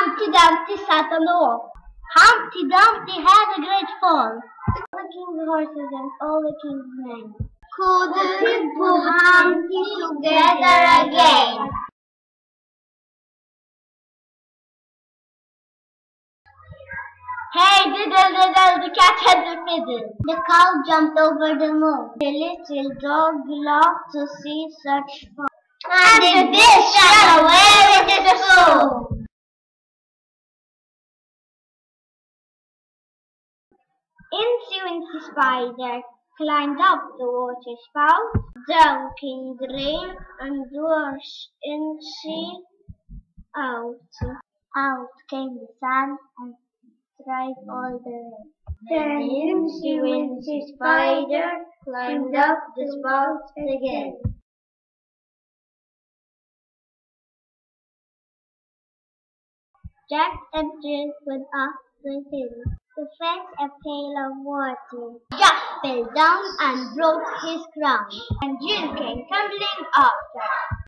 Humpty Dumpty sat on the wall. Humpty Dumpty had a great fall. All the king's horses and all the king's men couldn't put Humpty together again. Hey, diddle, diddle, the cat had the fiddle. The cow jumped over the moon. The little dog loved to see such fun. And the fish ran away with the spoon. Incy Wincy Spider climbed up the water spout, down came the rain, and washed Incy out. Out came the sun, and dried all the rain. Then Incy Wincy Spider climbed up the spout again. Jack and Jill went up the hill to fetch a pail of water. Jack fell down and broke his crown, and Jill came tumbling after.